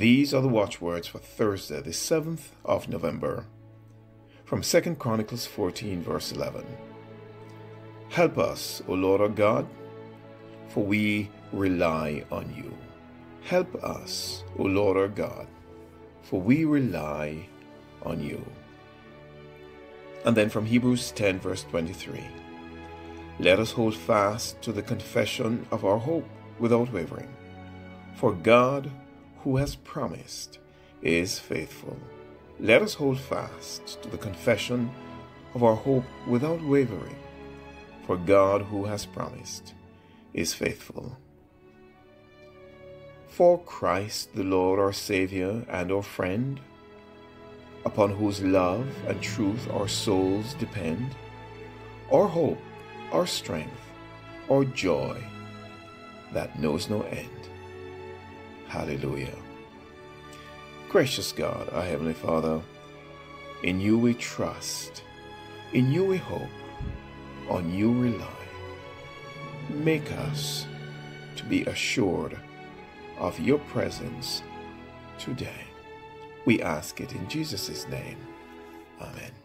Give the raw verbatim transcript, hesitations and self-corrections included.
These are the watchwords for Thursday, the seventh of November, from Second Chronicles fourteen, verse eleven. Help us, O Lord our God, for we rely on you. Help us, O Lord our God, for we rely on you. And then from Hebrews ten, verse twenty-three. Let us hold fast to the confession of our hope without wavering, for God, who has promised, is faithful. Let us hold fast to the confession of our hope without wavering, for God, who has promised, is faithful. For Christ the Lord, our Savior and our friend, upon whose love and truth our souls depend, our hope, our strength, our joy that knows no end. Hallelujah. Gracious God, our Heavenly Father, in you we trust, in you we hope, on you rely. Make us to be assured of your presence today. We ask it in Jesus' name. Amen.